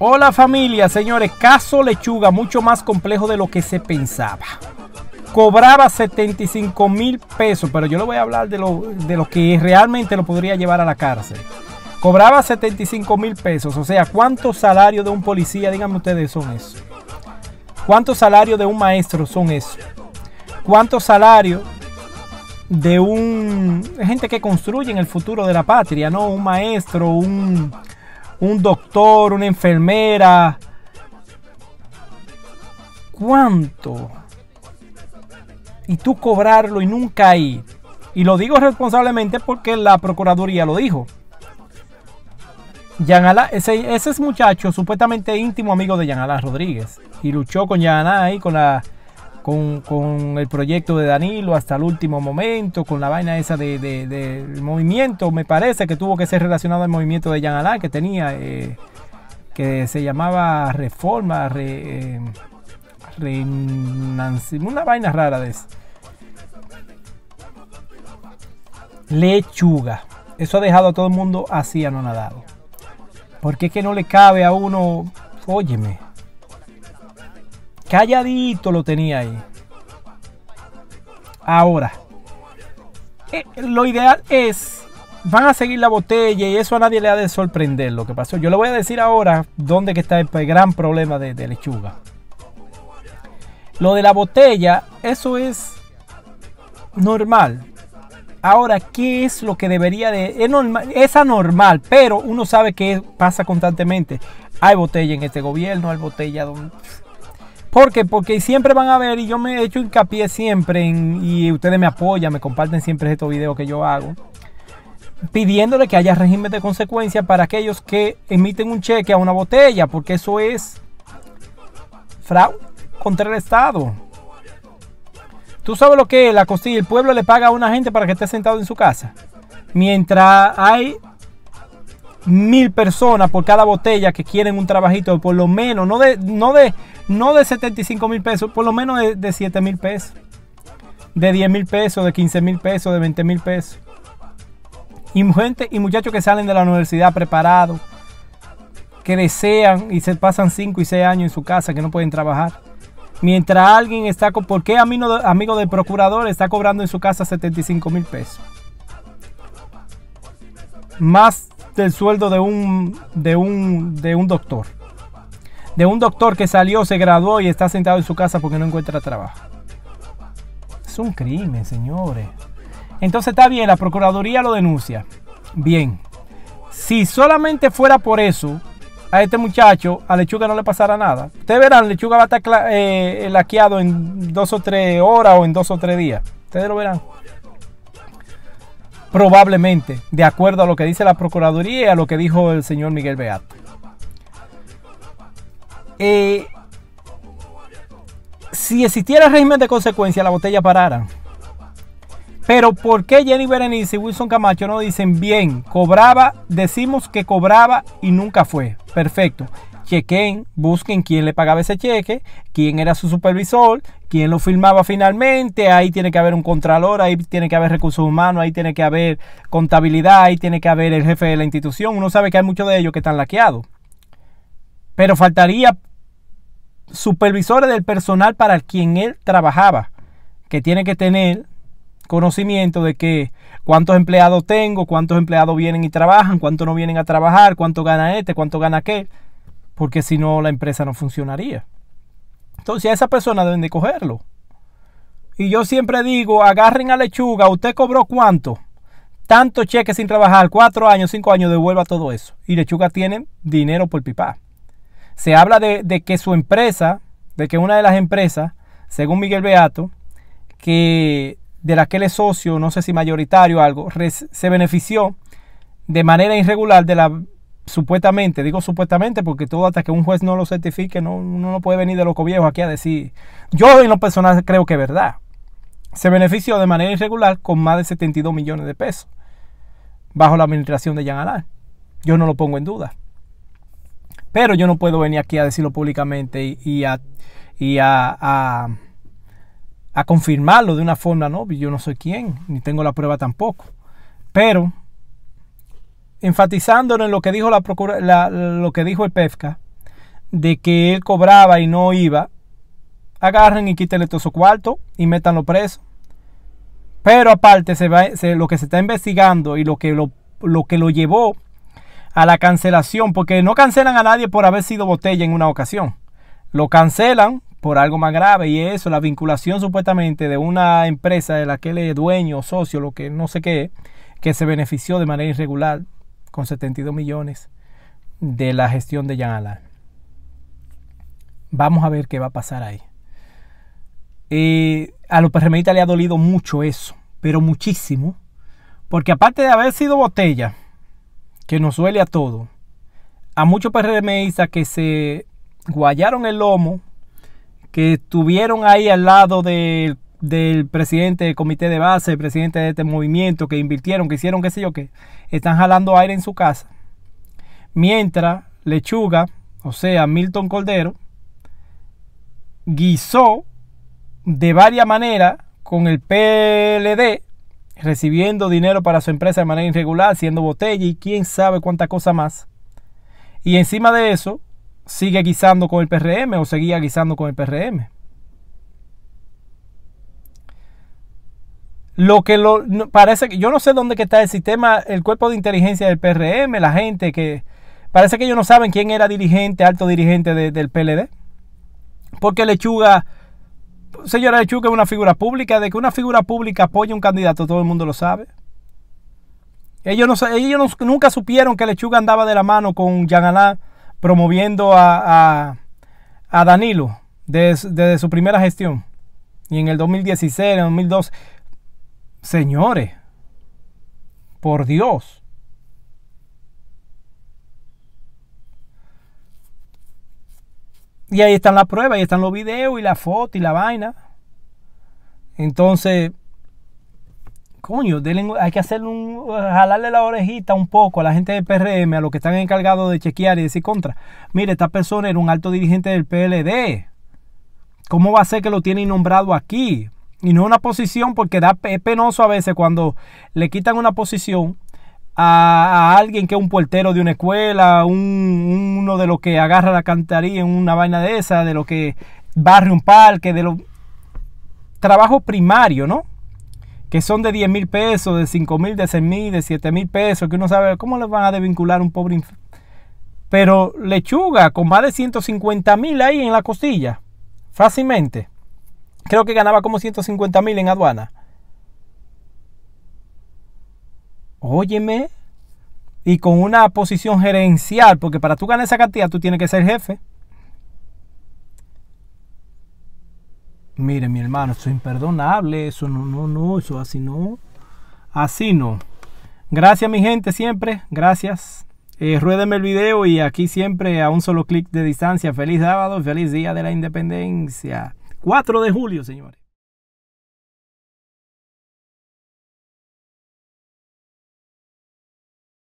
Hola familia, señores, caso Lechuga, mucho más complejo de lo que se pensaba. Cobraba 75,000 pesos, pero yo le voy a hablar de lo que realmente lo podría llevar a la cárcel. Cobraba 75,000 pesos, o sea, ¿cuántos salarios de un policía, díganme ustedes, son eso? ¿Cuántos salarios de un maestro son eso? ¿Cuántos salarios de gente que construye en el futuro de la patria, ¿no? Un maestro, un doctor, una enfermera? ¿Cuánto? Y tú cobrarlo y nunca ir. Y lo digo responsablemente porque la Procuraduría lo dijo. Jean Alain, ese es muchacho supuestamente íntimo amigo de Jean Alain Rodríguez. Y luchó con Jean Alain ahí con el proyecto de Danilo hasta el último momento, con la vaina esa del movimiento, me parece que tuvo que ser relacionado al movimiento de Jean Alain que tenía, que se llamaba Reforma, una vaina rara de eso. Lechuga. Eso ha dejado a todo el mundo así anonadado. Porque es que no le cabe a uno, óyeme, calladito lo tenía ahí. Ahora, lo ideal es, van a seguir la botella y eso a nadie le ha de sorprender lo que pasó. Yo le voy a decir ahora dónde que está el gran problema de Lechuga. Lo de la botella, eso es normal. Ahora, ¿qué es lo que debería de...? Es anormal, pero uno sabe que pasa constantemente. Hay botella en este gobierno, hay botella donde... ¿Por qué? Porque siempre van a ver, y yo me he hecho hincapié siempre, y ustedes me apoyan, me comparten siempre estos videos que yo hago, pidiéndole que haya régimen de consecuencia para aquellos que emiten un cheque a una botella, porque eso es fraude contra el Estado. ¿Tú sabes lo que es la costilla? El pueblo le paga a una gente para que esté sentado en su casa. Mientras hay 1000 personas por cada botella que quieren un trabajito, por lo menos, no de 75,000 pesos, por lo menos de 7,000 pesos. De 10,000 pesos, de 15,000 pesos, de 20,000 pesos. Y gente y muchachos que salen de la universidad preparados, que desean y se pasan 5 y 6 años en su casa, que no pueden trabajar. Mientras alguien está... ¿Por qué amigo del procurador está cobrando en su casa 75,000 pesos? Más del sueldo de un doctor. De un doctor que salió, se graduó y está sentado en su casa porque no encuentra trabajo. Es un crimen, señores. Entonces está bien, la Procuraduría lo denuncia. Bien. Si solamente fuera por eso... a este muchacho, a Lechuga no le pasará nada. Ustedes verán, Lechuga va a estar laqueado en 2 o 3 horas o en 2 o 3 días. Ustedes lo verán. Probablemente, de acuerdo a lo que dice la Procuraduría y a lo que dijo el señor Miguel Beato. Si existiera régimen de consecuencia, la botella parara. Pero ¿por qué Jenny Berenice y Wilson Camacho no dicen bien? Cobraba, decimos que cobraba y nunca fue. Perfecto. Chequen, busquen quién le pagaba ese cheque, quién era su supervisor, quién lo firmaba finalmente. Ahí tiene que haber un contralor, ahí tiene que haber recursos humanos, ahí tiene que haber contabilidad, ahí tiene que haber el jefe de la institución. Uno sabe que hay muchos de ellos que están laqueados. Pero faltaría supervisores del personal para quien él trabajaba, que tiene que tener conocimiento de que cuántos empleados tengo, cuántos empleados vienen y trabajan, cuántos no vienen a trabajar, cuánto gana este, cuánto gana aquel, porque si no la empresa no funcionaría. Entonces a esa persona deben de cogerlo. Y yo siempre digo, agarren a Lechuga, ¿usted cobró cuánto? Tanto cheque sin trabajar, 4 años, 5 años, devuelva todo eso. Y Lechuga tiene dinero por pipa. Se habla de que su empresa, de que una de las empresas, según Miguel Beato, que de la que él es socio, no sé si mayoritario o algo, se benefició de manera irregular de la, supuestamente, digo supuestamente porque todo hasta que un juez no lo certifique, no puede venir de loco viejo aquí a decir. Yo en lo personal creo que es verdad. Se benefició de manera irregular con más de 72 millones de pesos bajo la administración de Jean Alain. Yo no lo pongo en duda. Pero yo no puedo venir aquí a decirlo públicamente y a confirmarlo de una forma, no, yo no soy quien, ni tengo la prueba tampoco. Pero enfatizando en lo que dijo lo que dijo el PEFCA, de que él cobraba y no iba, agarren y quítenle todo su cuarto y métanlo preso. Pero aparte lo que se está investigando y lo que lo llevó a la cancelación, porque no cancelan a nadie por haber sido botella en una ocasión, lo cancelan por algo más grave, y eso, la vinculación supuestamente de una empresa de la que él es dueño o socio, lo que no sé qué, que se benefició de manera irregular con 72 millones de la gestión de Jean Alain. Vamos a ver qué va a pasar ahí. A los PRMistas le ha dolido mucho eso, pero muchísimo, porque aparte de haber sido botella, que nos duele a todos, a muchos PRMistas que se guayaron el lomo, que estuvieron ahí al lado del presidente del comité de base, el presidente de este movimiento, que invirtieron, que hicieron qué sé yo qué, están jalando aire en su casa, mientras Lechuga, o sea Milton Cordero, guisó de varias maneras con el PLD, recibiendo dinero para su empresa de manera irregular, siendo botella y quién sabe cuánta cosa más. Y encima de eso, sigue guisando con el PRM o seguía guisando con el PRM. Parece que yo no sé dónde que está el sistema, el cuerpo de inteligencia del PRM, la gente que parece que ellos no saben quién era dirigente, alto dirigente del PLD. Porque Lechuga, señora Lechuga, es una figura pública. De que una figura pública apoya a un candidato, todo el mundo lo sabe. Ellos nunca supieron que Lechuga andaba de la mano con Jean Alain promoviendo a Danilo desde su primera gestión. Y en el 2016, en el 2012. Señores, por Dios. Y ahí están las pruebas, ahí están los videos y la foto y la vaina. Entonces, coño, hay que hacerle jalarle la orejita un poco a la gente del PRM, a los que están encargados de chequear y decir contra. Mire, esta persona era un alto dirigente del PLD. ¿Cómo va a ser que lo tienen nombrado aquí? Y no una posición, porque es penoso a veces cuando le quitan una posición a alguien que es un portero de una escuela, uno de los que agarra la cantaría en una vaina de esa, de lo que barre un parque, de los trabajos primarios, ¿no? Que son de 10,000 pesos, de 5,000, de 6,000, de 7,000 pesos, que uno sabe cómo les van a desvincular un pobre. Pero Lechuga, con más de 150,000 ahí en la costilla, fácilmente. Creo que ganaba como 150,000 en aduana. Óyeme, y con una posición gerencial, porque para tú ganar esa cantidad tú tienes que ser jefe. Mire, mi hermano, eso es imperdonable, eso no, eso así no. Así no. Gracias, mi gente, siempre, gracias. Ruédeme el video y aquí siempre a un solo clic de distancia. Feliz sábado, feliz día de la independencia. 4 de julio, señores.